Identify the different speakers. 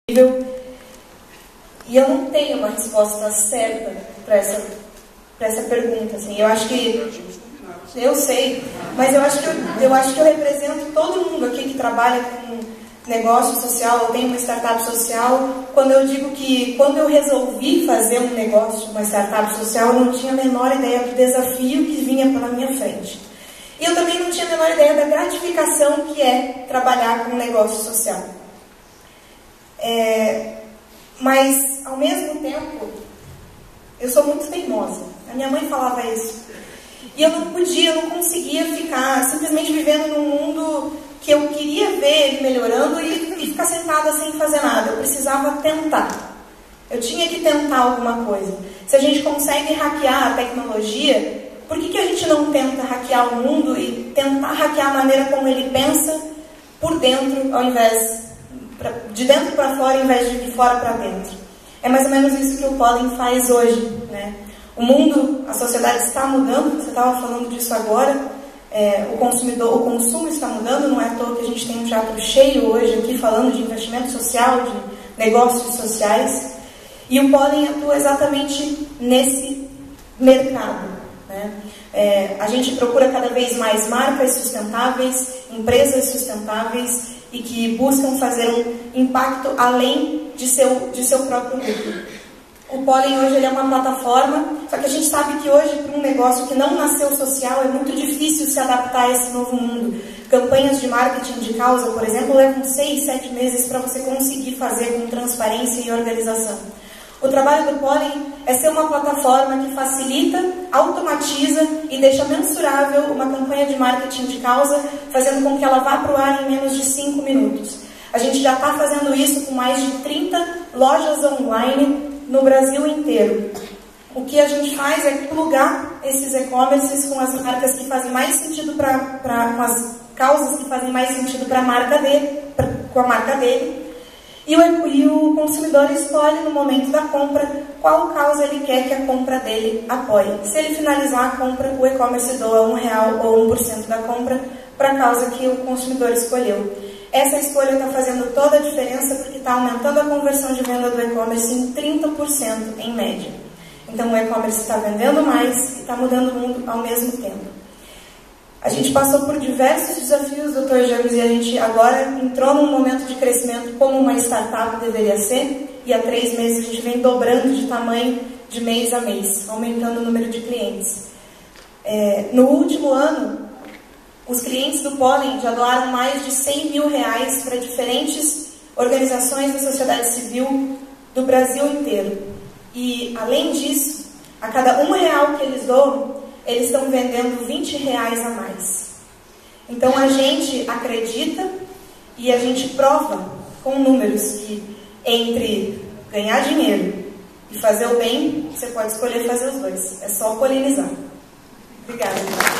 Speaker 1: E eu não tenho uma resposta certa para essa pergunta, assim. Eu acho que... Eu sei, mas eu acho que eu represento todo mundo aqui que trabalha com negócio social, eu tenho uma startup social, quando eu digo que quando eu resolvi fazer um negócio, uma startup social, eu não tinha a menor ideia do desafio que vinha pela minha frente. E eu também não tinha a menor ideia da gratificação que é trabalhar com um negócio social. Mas, ao mesmo tempo, eu sou muito teimosa. A minha mãe falava isso. E eu não conseguia ficar simplesmente vivendo num mundo que eu queria ver ele melhorando e ficar sentada sem fazer nada. Eu precisava tentar. Eu tinha que tentar alguma coisa. Se a gente consegue hackear a tecnologia, por que a gente não tenta hackear o mundo e tentar hackear a maneira como ele pensa por dentro, ao invés de dentro para fora, ao invés de fora para dentro? É mais ou menos isso que o Pollen faz hoje, né? O mundo, a sociedade está mudando, você estava falando disso agora, o consumo está mudando, não é à toa que a gente tem um teatro cheio hoje aqui falando de investimento social, de negócios sociais, e o Pollen atua exatamente nesse mercado, né? A gente procura cada vez mais marcas sustentáveis, empresas sustentáveis e que buscam fazer um impacto além de seu próprio lucro. O Pollen hoje ele é uma plataforma, só que a gente sabe que hoje, para um negócio que não nasceu social, é muito difícil se adaptar a esse novo mundo. Campanhas de marketing de causa, por exemplo, levam 6, 7 meses para você conseguir fazer com transparência e organização. O trabalho do Pollen é ser uma plataforma que facilita, automatiza e deixa mensurável uma campanha de marketing de causa, fazendo com que ela vá para o ar em menos de 5 minutos. A gente já está fazendo isso com mais de 30 lojas online no Brasil inteiro. O que a gente faz é plugar esses e-commerces com as marcas que fazem mais sentido com as causas que fazem mais sentido para a marca dele, com a marca dele. E o consumidor escolhe no momento da compra qual causa ele quer que a compra dele apoie. Se ele finalizar a compra, o e-commerce doa R$1 ou 1% da compra para a causa que o consumidor escolheu. Essa escolha está fazendo toda a diferença porque está aumentando a conversão de venda do e-commerce em 30% em média. Então o e-commerce está vendendo mais e está mudando o mundo ao mesmo tempo. A gente passou por diversos desafios, Dr. James, e a gente agora entrou num momento de crescimento como uma startup deveria ser, e há 3 meses a gente vem dobrando de tamanho de mês a mês, aumentando o número de clientes. No último ano, os clientes do Pollen já doaram mais de R$100 mil para diferentes organizações da sociedade civil do Brasil inteiro. E, além disso, a cada R$1 que eles doam, eles estão vendendo R$20 a mais. Então, a gente acredita e a gente prova com números que, entre ganhar dinheiro e fazer o bem, você pode escolher fazer os dois. É só polinizar. Obrigada.